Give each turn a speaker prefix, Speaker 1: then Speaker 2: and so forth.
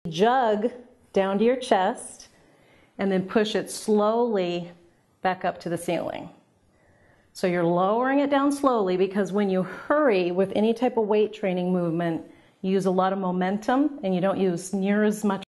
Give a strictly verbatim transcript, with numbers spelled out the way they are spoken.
Speaker 1: jug down to your chest and then push it slowly back up to the ceiling. So you're lowering it down slowly, because when you hurry with any type of weight training movement, you use a lot of momentum and you don't use near as much